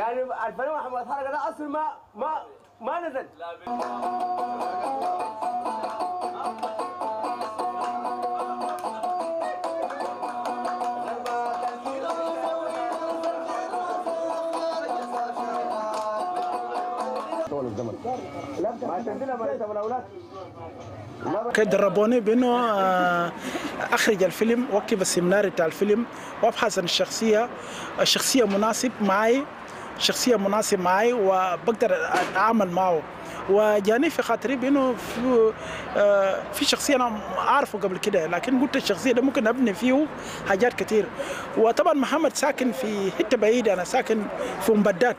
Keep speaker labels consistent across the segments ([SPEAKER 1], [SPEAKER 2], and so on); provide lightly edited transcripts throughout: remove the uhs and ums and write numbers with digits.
[SPEAKER 1] يعني الفنان محمد حرقة ده اصلا ما نزل.
[SPEAKER 2] دربوني بانه اخرج الفيلم واكتب السيمينار بتاع الفيلم وابحث عن الشخصيه مناسب معي وبقدر اتعامل معه. وجاني في خاطري بانه في شخصيه انا اعرفه قبل كده، لكن قلت الشخصيه ده ممكن ابني فيه حاجات كتير. وطبعا محمد ساكن في حته بعيده، انا ساكن في مبدات.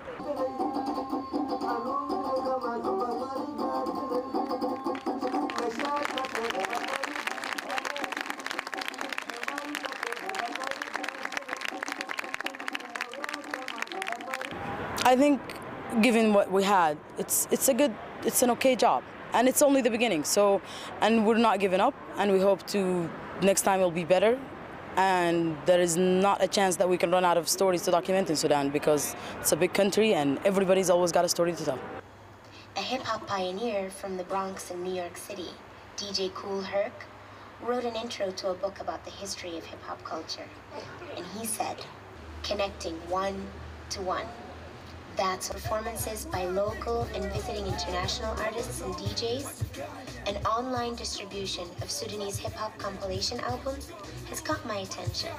[SPEAKER 3] I think, given what we had, it's an okay job, and it's only the beginning. So, and we're not giving up, and we hope to next time will be better. And there is not a chance that we can run out of stories to document in Sudan because it's a big country and everybody's always got a story to tell.
[SPEAKER 4] A hip-hop pioneer from the Bronx in New York City, DJ Kool Herc, wrote an intro to a book about the history of hip-hop culture. And he said, connecting one to one. That's performances by local and visiting international artists and DJs. An online distribution of Sudanese hip-hop compilation albums has caught my attention.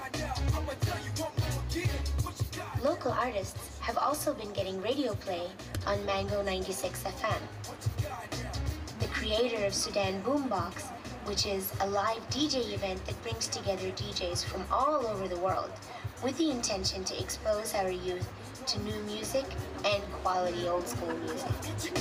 [SPEAKER 4] Local artists have also been getting radio play on Mango 96 FM. The creator of Sudan Boombox, which is a live DJ event that brings together DJs from all over the world with the intention to expose our youth to new music and quality old school music.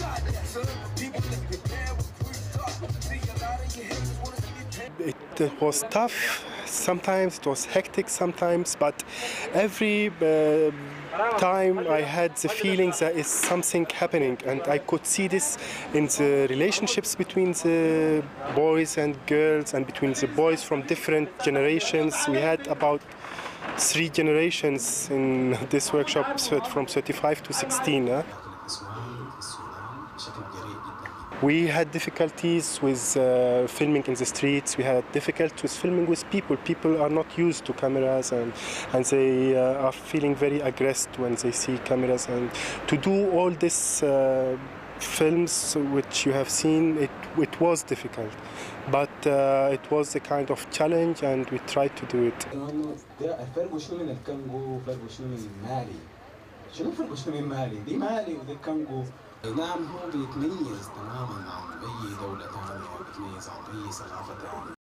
[SPEAKER 5] It was tough, sometimes it was hectic sometimes, but every time I had the feeling that is something happening, and I could see this in the relationships between the boys and girls and between the boys from different generations. We had about 3 generations in this workshop from 35 to 16. We had difficulties with filming in the streets. We had difficulties with filming with people. People are not used to cameras and they are feeling very aggressed when they see cameras. And to do all this films which you have seen, it was difficult. But it was a kind of challenge and we tried to do it.
[SPEAKER 6] الفرق شنو من الكانجو، فرق شنو من مالي؟ شنو فرق شنو من مالي؟ دي مالي ودي كانجو. نعم هو بيتميز تماما عن أي دولة ثانية، بيتميز عن أي ثقافة ثانية.